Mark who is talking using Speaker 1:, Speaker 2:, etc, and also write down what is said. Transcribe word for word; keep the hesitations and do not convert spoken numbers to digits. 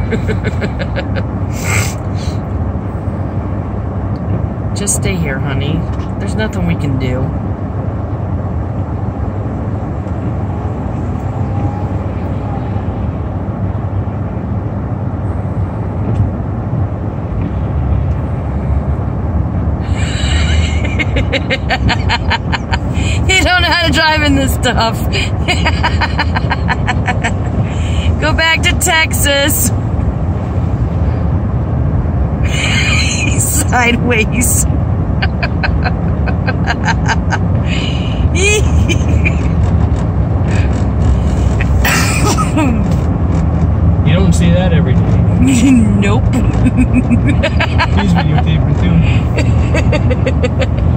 Speaker 1: Just stay here, honey. There's nothing we can do. You don't know how to drive in this stuff. Go back to Texas. Sideways.
Speaker 2: You don't see that every day.
Speaker 1: Nope.
Speaker 2: He's videotaping too.